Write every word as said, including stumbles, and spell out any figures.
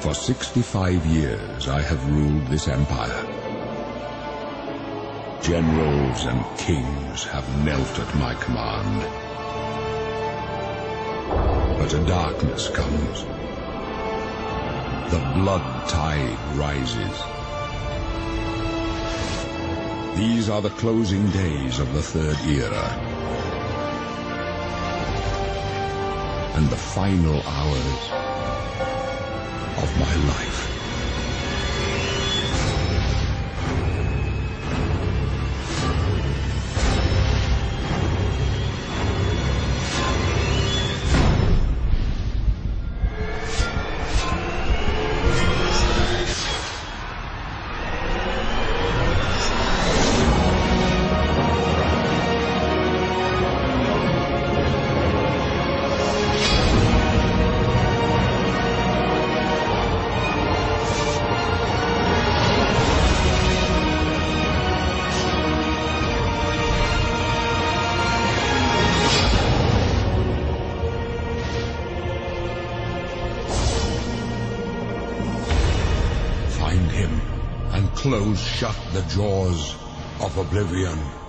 For sixty-five years I have ruled this empire. Generals and kings have knelt at my command. But a darkness comes. The blood tide rises. These are the closing days of the Third Era, and the final hours of my life. Find him and close shut the jaws of oblivion.